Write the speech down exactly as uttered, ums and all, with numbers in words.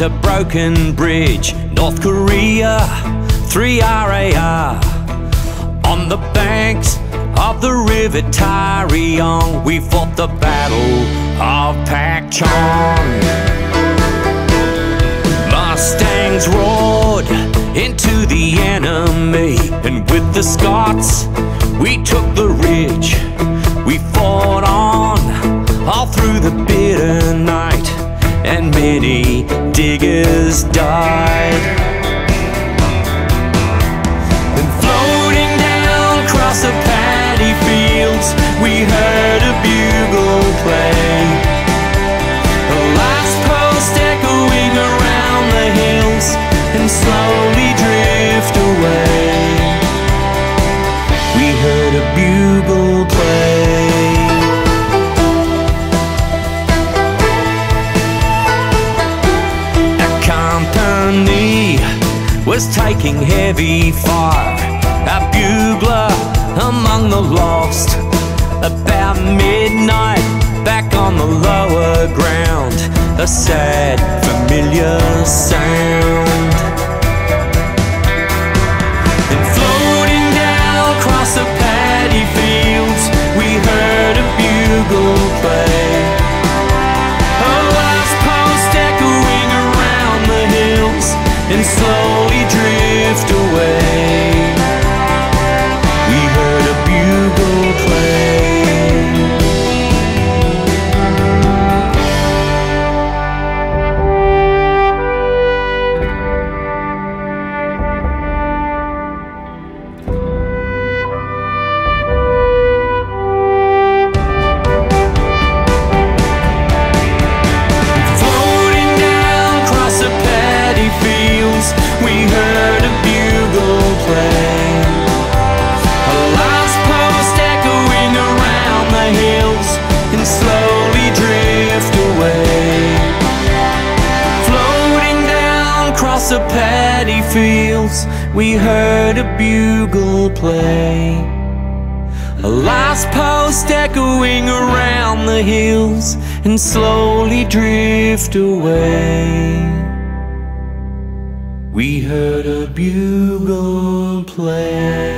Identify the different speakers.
Speaker 1: a broken bridge, North Korea, three R A R. On the banks of the river Taryong, we fought the battle of Pak Chong. Mustangs roared into the enemy, and with the Scots we took the ridge. We fought on all through the bitter night, and many diggers died. And floating down across the paddy fields, we heard a bugle play, a last post echoing around the hills and slowly drift away. We heard a bugle play. Our company was taking heavy fire, a bugler among the lost. About midnight, back on the lower ground, a sad, familiar sound. And floating down across the paddy fields, we heard a bugle play, a last post echoing around the hills and slowly drift away. We heard a bugle play. We heard a bugle play, a last post echoing around the hills and slowly drift away. Floating down across the paddy fields, we heard a bugle play, a last post echoing around the hills and slowly drift away. We heard a bugle play.